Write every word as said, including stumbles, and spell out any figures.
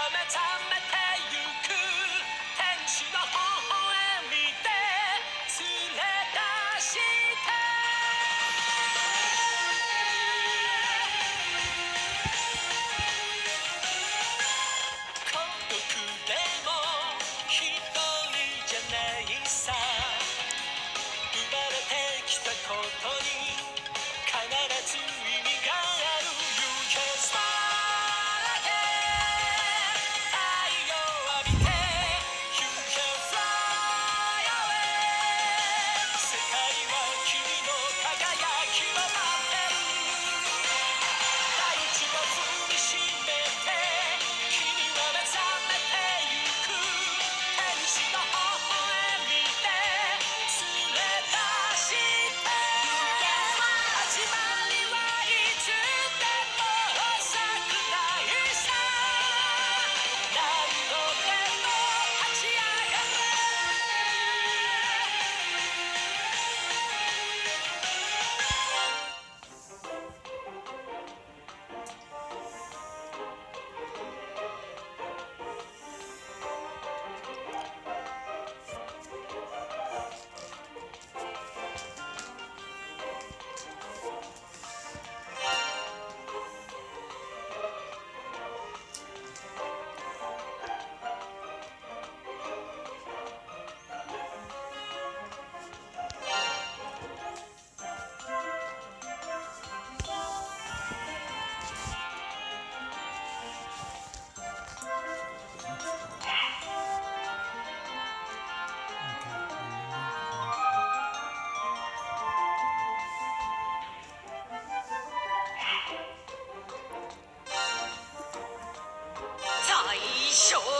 目覚めてゆく天使の微笑みで連れ出して孤独でも一人じゃないさ生まれてきたことに必ず意味がある You can smile again 太陽浴びて You can fly away 世界は君の輝きを待ってる大地を踏みしめて君は目覚めてゆく天使の微笑みで連れ出して始まりはいつでも遅くないさ何度でも立ち上がれ最初